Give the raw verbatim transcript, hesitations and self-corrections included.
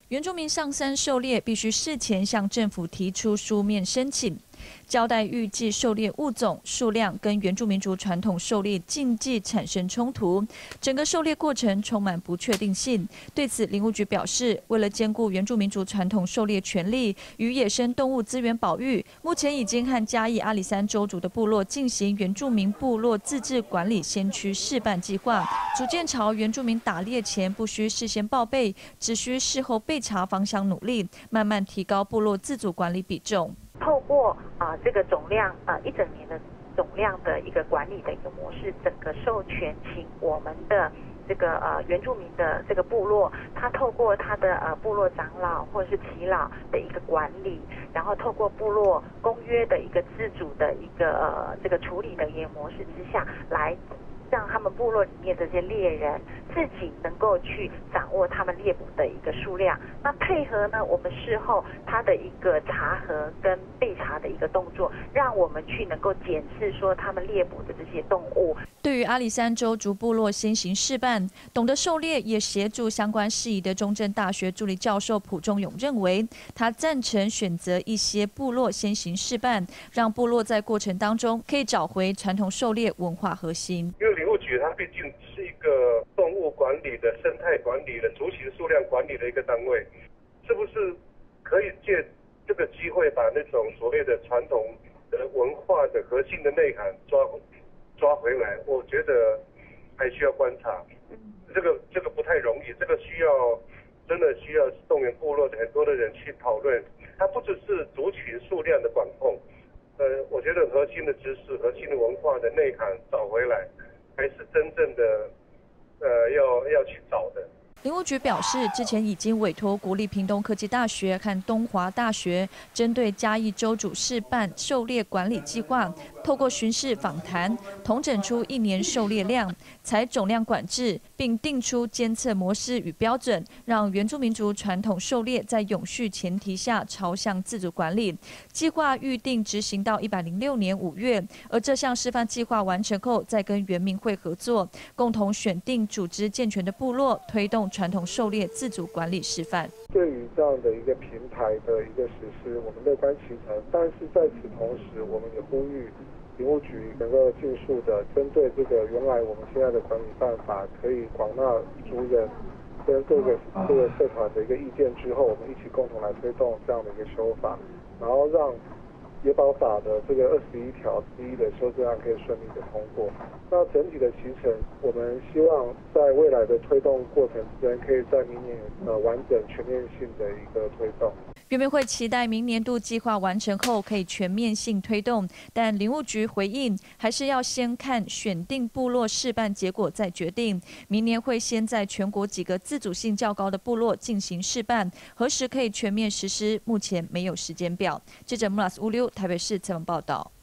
原住民上山狩猎必须事前向政府提出书面申请，交代预计狩猎物种数量跟原住民族传统狩猎禁忌产生冲突，整个狩猎过程充满不确定性。对此，林务局表示，为了兼顾原住民族传统狩猎权利与野生动物资源保育，目前已经和嘉义阿里山州族的部落进行原住民部落自治管理先驱示范计划，逐渐朝原住民打猎前不需事先报备，只需事后备查方向努力，慢慢提高部落自主管理比重。 透过啊、呃、这个总量呃一整年的总量的一个管理的一个模式，整个授权请我们的这个呃原住民的这个部落，他透过他的呃部落长老或者是耆老的一个管理，然后透过部落公约的一个自主的一个呃这个处理的一个模式之下来。让他们部落里面这些猎人自己能够去掌握他们猎捕的一个数量，那配合呢，我们事后他的一个查核跟备查的一个动作，让我们去能够检视说他们猎捕的这些动物。 对于阿里山州族部落先行示范，懂得狩猎也协助相关事宜的中正大学助理教授蒲仲勇认为，他赞成选择一些部落先行示范，让部落在过程当中可以找回传统狩猎文化核心。 因为林务局它毕竟是一个动物管理的、生态管理的、族群数量管理的一个单位，是不是可以借这个机会把那种所谓的传统的文化的核心的内涵抓抓回来？我觉得还需要观察，这个这个不太容易，这个需要真的需要动员部落的很多的人去讨论。它不只是族群数量的管控，呃，我觉得核心的知识、核心的文化的内涵找回来，才是真正的呃要要去找的。 林务局表示，之前已经委托国立屏东科技大学和东华大学，针对嘉义州主示范狩猎管理计划，透过巡视访谈，统整出一年狩猎量、采总量管制，并定出监测模式与标准，让原住民族传统狩猎在永续前提下朝向自主管理。计划预定执行到一百零六年五月，而这项示范计划完成后，再跟原民会合作，共同选定组织健全的部落，推动传统狩猎自主管理示范。 对于这样的一个平台的一个实施，我们乐观其成。但是在此同时，我们也呼吁林务局能够尽速的针对这个原来我们现在的管理办法，可以广纳族人跟各个各个社团的一个意见之后，我们一起共同来推动这样的一个修法，然后让野保法的这个二十一条之一的修正案可以顺利的通过。那整体的期程，我们希望在未来的推动过程之间，可以在明年呃完整全面性的一个推动。 原民会期待明年度计划完成后可以全面性推动，但林务局回应还是要先看选定部落示范结果再决定。明年会先在全国几个自主性较高的部落进行示范，何时可以全面实施，目前没有时间表。记者穆拉斯乌溜台北市采访报道。